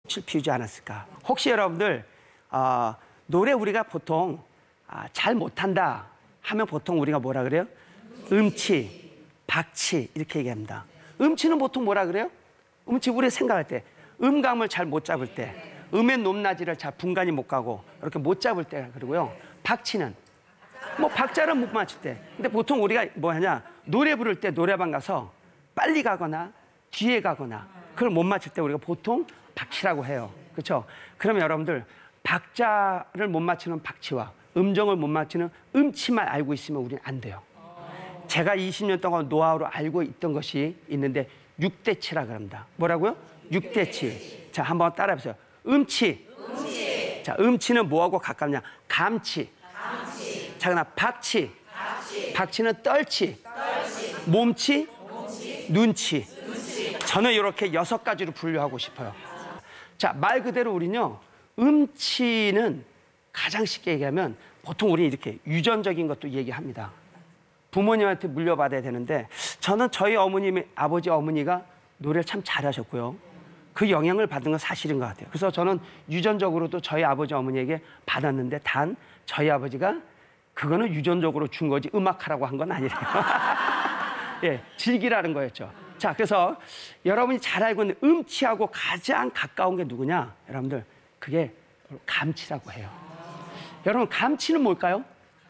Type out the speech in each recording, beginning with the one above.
피우지 않았을까. 혹시 여러분들 노래 우리가 보통 잘 못한다 하면 보통 우리가 뭐라 그래요? 음치, 박치 이렇게 얘기합니다. 음치는 보통 뭐라 그래요? 음치 우리 생각할 때 음감을 잘 못 잡을 때, 음의 높낮이를 잘 분간이 못 가고 이렇게 못 잡을 때 그러고요. 박치는 뭐 박자를 못 맞출 때. 근데 보통 우리가 뭐 하냐, 노래 부를 때 노래방 가서 빨리 가거나 뒤에 가거나 그걸 못 맞출 때 우리가 보통 박치라고 해요. 그렇죠? 그러면 여러분들 박자를 못 맞추는 박치와 음정을 못 맞추는 음치만 알고 있으면 우리는 안 돼요. 제가 20년 동안 노하우로 알고 있던 것이 있는데 6대치라고 합니다. 뭐라고요? 6대치. 자, 한번 따라해보세요. 음치. 자, 음치는 뭐하고 가깝냐? 감치. 자, 그다음 박치. 박치는 떨치. 몸치. 눈치. 저는 이렇게 6가지로 분류하고 싶어요. 자, 말 그대로 우리는요, 음치는 가장 쉽게 얘기하면 보통 우리 이렇게 유전적인 것도 얘기합니다. 부모님한테 물려받아야 되는데 저는 저희 어머님, 아버지, 어머니가 노래를 참 잘하셨고요. 그 영향을 받은 건 사실인 것 같아요. 그래서 저는 유전적으로도 저희 아버지, 어머니에게 받았는데 단 저희 아버지가 그거는 유전적으로 준 거지 음악하라고 한 건 아니래요. 예, 즐기라는 거였죠. 자, 그래서 여러분이 잘 알고 있는 음치하고 가장 가까운 게 누구냐? 여러분들, 그게 감치라고 해요. 여러분, 감치는 뭘까요?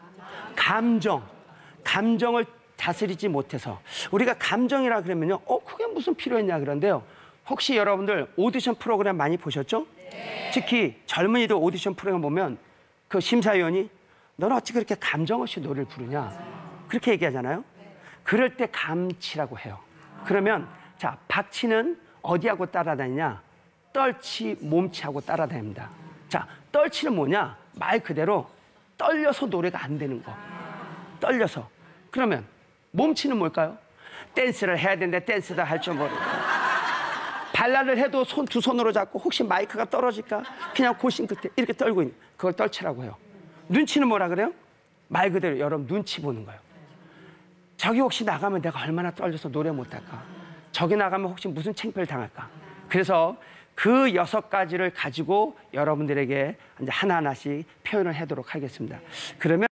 감정을 다스리지 못해서. 우리가 감정이라 그러면요, 그게 무슨 필요했냐 그런데요. 혹시 여러분들 오디션 프로그램 많이 보셨죠? 네. 특히 젊은이들 오디션 프로그램 보면 그 심사위원이 너는 어찌 그렇게 감정 없이 노래를 부르냐? 그렇게 얘기하잖아요. 그럴 때 감치라고 해요. 그러면 자, 박치는 어디하고 따라다니냐? 떨치, 몸치하고 따라다닙니다. 자, 떨치는 뭐냐? 말 그대로 떨려서 노래가 안 되는 거. 떨려서. 그러면 몸치는 뭘까요? 댄스를 해야 되는데 댄스도 할 줄 모르고. 발라를 해도 두 손으로 잡고 혹시 마이크가 떨어질까? 그냥 고심 끝에 이렇게 떨고 있는 그걸 떨치라고 해요. 눈치는 뭐라 그래요? 말 그대로 여러분 눈치 보는 거예요. 저기 혹시 나가면 내가 얼마나 떨려서 노래 못할까? 저기 나가면 혹시 무슨 창피를 당할까? 그래서 그 6가지를 가지고 여러분들에게 이제 하나하나씩 표현을 하도록 하겠습니다. 그러면